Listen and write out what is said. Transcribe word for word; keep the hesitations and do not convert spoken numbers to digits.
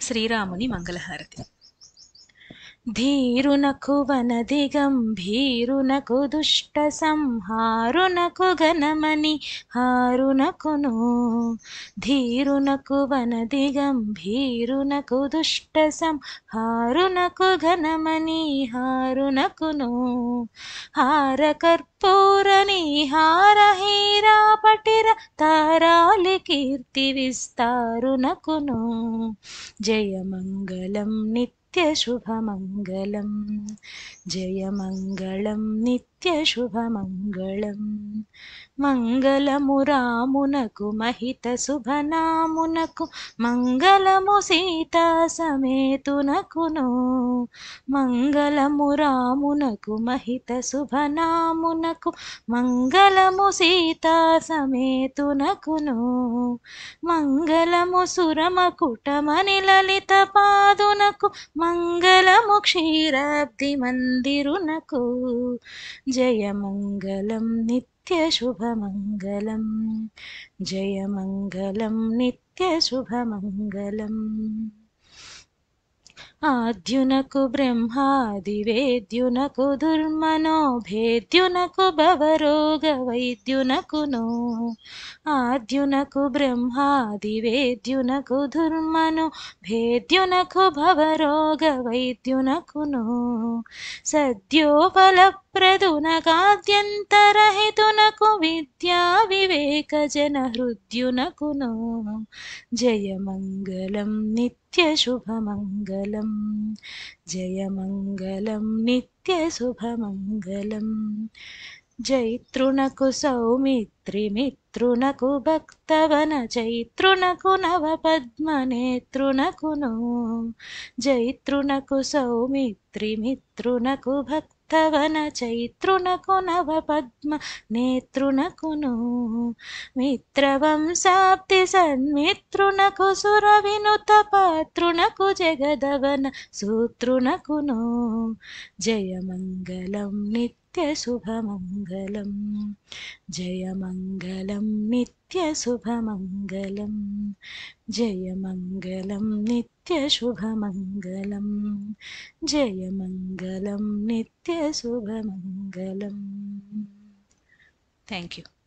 శ్రీరాముని మంగళహారతి. ధీరునకు వనదిగంభీరునకు దుష్ట సంహారునకు గణమణి హారునకును. ధీరునకు వనదిగంభీరునకు దుష్ట సంహారునకు గణమణి హారునకును. హారకర్పూర నిహార హీరా పటిర తారాలి కీర్తి విస్తారునకును. జయమంగళం నిత్య నిత్యశుభమంగళం. జయమంగళం నిత్యశుభమంగళం. మంగళము రామునకు మహిత శుభనామునకు మంగళము సీతా సమేతునకును. మంగళము రామునకు మహిత శుభనామునకు మంగళము సీతా సమేతునకును. మంగళము సురమకుటమణి లలిత పాదునకు మంగళము క్షీరాబ్ది మందిరునకు. జయమంగళం నిత్యశుభమంగళం. జయమంగళం నిత్యశుభమంగళం. ఆద్యునకు బ్రహ్మాది వేద్యునకు దుర్మనోభేద్యునకు భవరోగ వైద్యునకును. ఆద్యునకు బ్రహ్మాది వేద్యునకు దుర్మనో భేద్యునకు భవరోగ వైద్యునకును. సద్యోఫలప్రదునకాద్యంతరహితునకు విద్యా వివేక జన హృద్యునకును. జయమంగళం నిత్యశుభమంగళం. జయమంగళం నిత్యశుభమంగళం. జైత్రునకు సౌమిత్రి మిత్రునకు భక్తవన చైత్రునకు నవపద్మనేత్రునకును. జైత్రునకు సౌమిత్రి మిత్రునకు భక్తవన చైత్రునకు నవపద్మ నేత్రునకును. మిత్రవంశాప్తి సన్మిత్రునకు సుర వినుత పాత్రునకు జగదవన సూత్రునకును. జయమంగళం నిత్యశుభమంగళం. జయమంగళం నిత్యశుభమంగళం. జయమంగళం నిత్యశుభమంగళం. జయమంగళం నిత్యశుభమంగళం. Thank you.